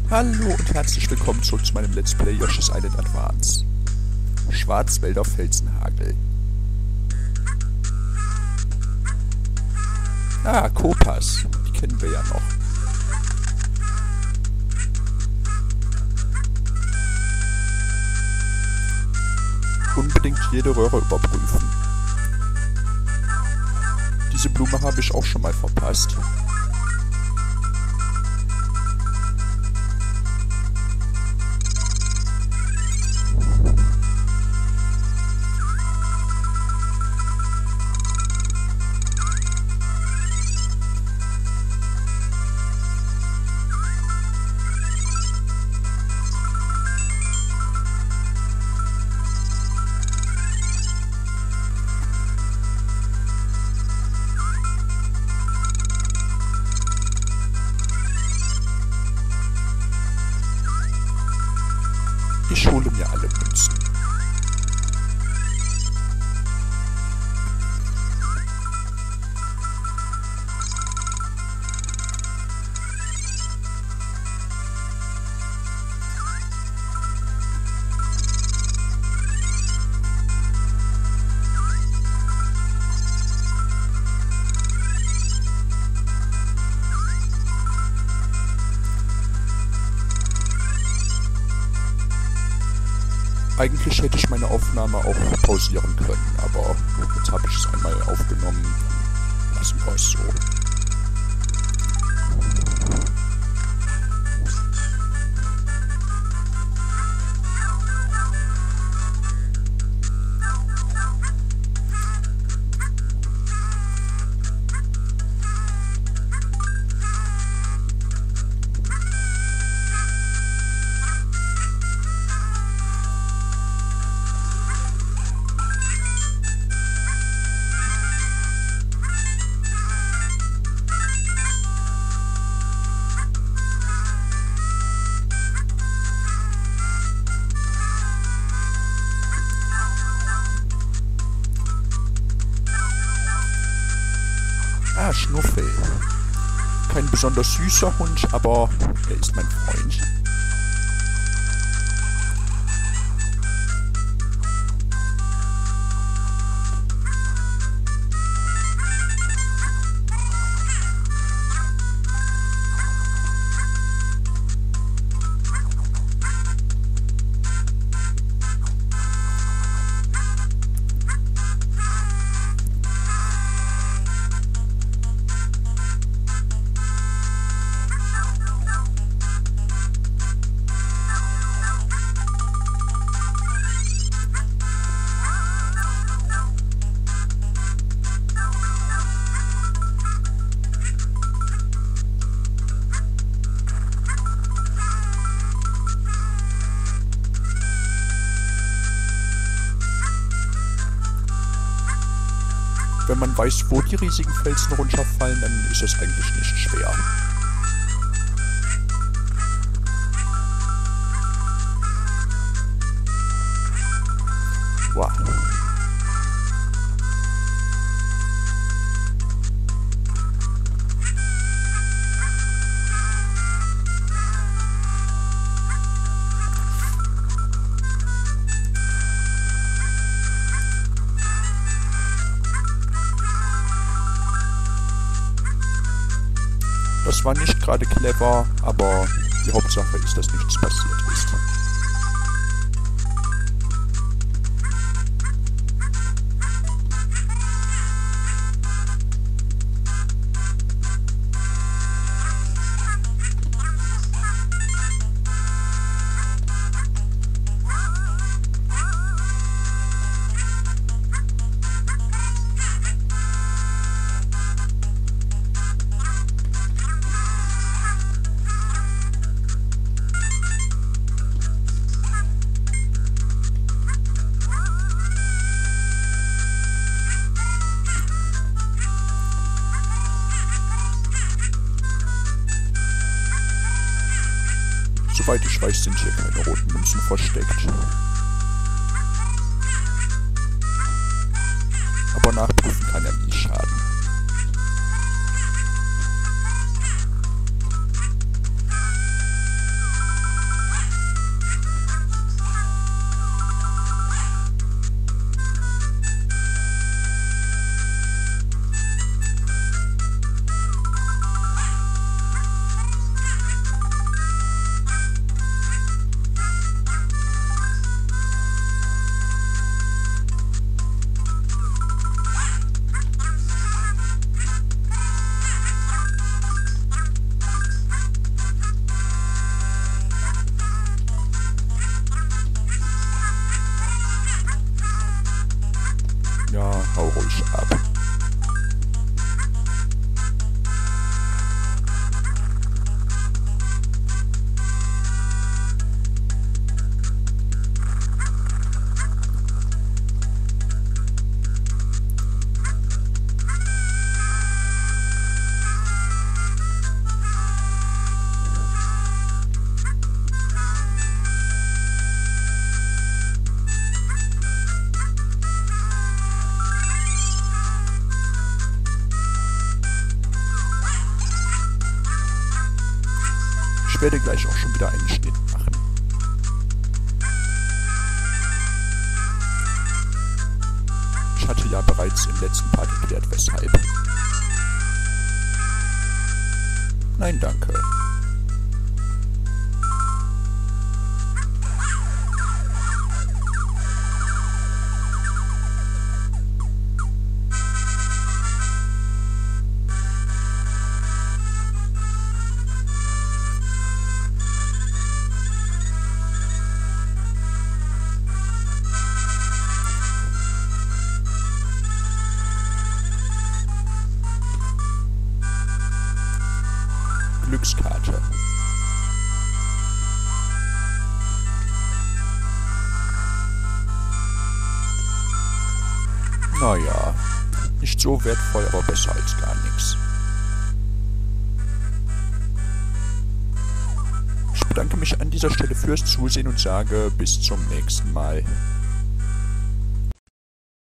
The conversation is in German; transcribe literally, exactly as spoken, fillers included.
Hallo und herzlich willkommen zurück zu meinem Let's Play Yoshi's Island Advance. Schwarzwälder Felsenhagel. Ah, Kopas. Die kennen wir ja noch. Unbedingt jede Röhre überprüfen. Diese Blume habe ich auch schon mal verpasst. Ich hole mir alle Münzen. Eigentlich hätte ich meine Aufnahme auch pausieren können, aber jetzt habe ich es einmal aufgenommen. Lassen wir es so. Ah, Schnuffel. Kein besonders süßer Hund, aber er ist mein Freund. Wenn man weiß, wo die riesigen Felsen runterfallen, dann ist es eigentlich nicht schwer. Wow. Das war nicht gerade clever, aber die Hauptsache ist, dass nichts passiert ist. Soweit ich weiß, sind hier keine roten Münzen versteckt. Aber nachprüfen kann ja nie schaden. Ich werde gleich auch schon wieder einen Schnitt machen. Ich hatte ja bereits im letzten Part erklärt, weshalb. Nein, danke. Glückskarte. Naja, nicht so wertvoll, aber besser als gar nichts. Ich bedanke mich an dieser Stelle fürs Zusehen und sage bis zum nächsten Mal.